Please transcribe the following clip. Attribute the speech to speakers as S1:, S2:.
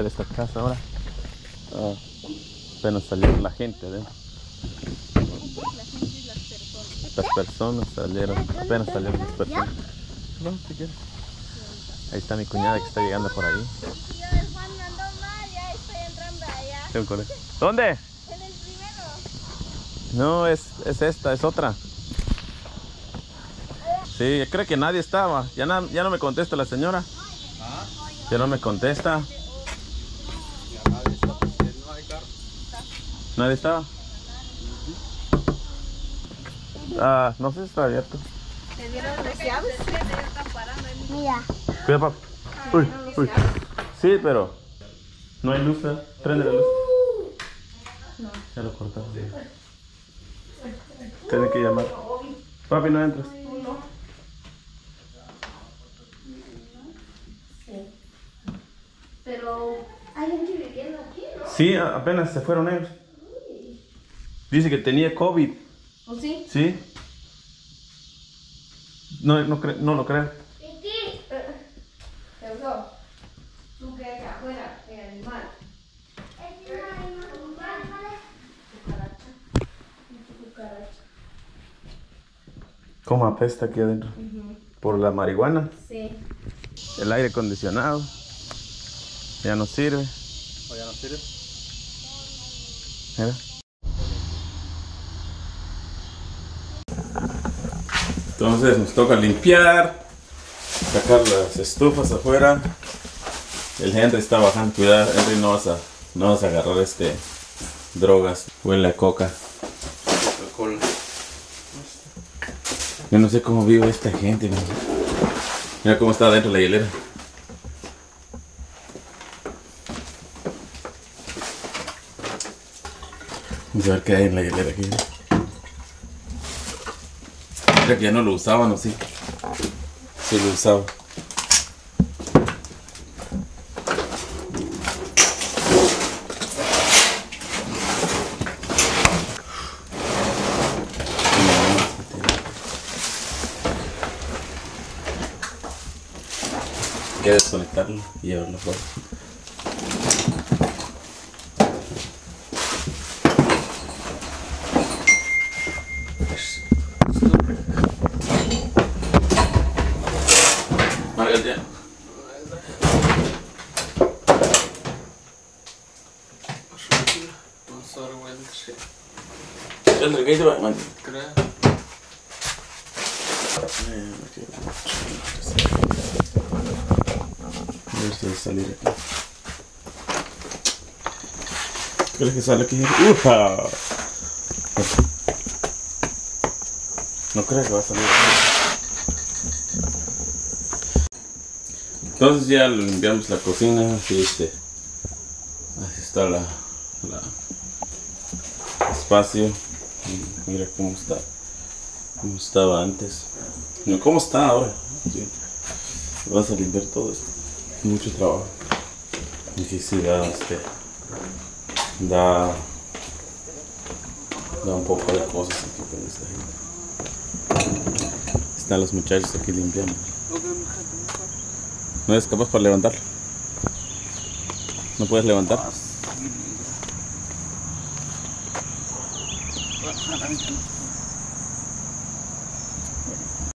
S1: de esta casa ahora. Apenas salieron la gente adentro.
S2: La gente y las personas.
S1: Las personas salieron, apenas salieron las personas. No, si quieres. Ahí está mi cuñada que está llegando por ahí.
S2: Yo el Juan andó mal, ya estoy entrando allá.
S1: ¿Dónde?
S2: En el primero.
S1: No, es esta, es otra. Sí, creo que nadie estaba. Ya no me contesta la señora. Ya no me contesta. ¿Nadie estaba? No sé si está abierto.
S2: ¿Te dieron las llaves? Mira.
S1: Cuida, papá. Uy. Sí, pero no hay luz, ¿eh? Prende la luz. Ya lo cortaron. Tiene que llamar. Papi, no entras.
S2: Pero hay gente viviendo aquí, ¿no?
S1: Sí, apenas se fueron ellos. Dice que tenía COVID.
S2: ¿O sí?
S1: ¿Sí? No lo creo.
S2: ¿Tú crees que afuera hay animal?
S1: ¿Cómo apesta aquí adentro? Por la marihuana.
S2: Sí.
S1: El aire acondicionado. Ya no sirve.
S3: ¿O ya no sirve?
S1: Mira. Entonces nos toca limpiar, sacar las estufas afuera. El Henry está bajando, cuidado, Henry, no vas a agarrar drogas, huele a coca.
S3: Alcohol.
S1: Yo no sé cómo vive esta gente, ¿no? Mira cómo está adentro la hielera. Vamos a ver qué hay en la hielera aquí. Creo que ya no lo usaban, ¿o sí? Sí lo usaban. Hay que desconectarlo y llevarlo fuera. Margarita. Henry, ¿qué te va a mandar? A ver si va a salir aquí. ¿Crees que sale aquí? ¡Uja! No creo que va a salir aquí. Entonces ya limpiamos la cocina. Así así está la espacio. Mira cómo está. Cómo estaba antes. No, cómo está ahora. Sí. Vas a limpiar todo esto. Mucho trabajo. Y sí, sí, da un poco de cosas aquí con esta gente. Están los muchachos aquí limpiando. ¿No eres capaz para levantarlo? ¿No puedes levantar?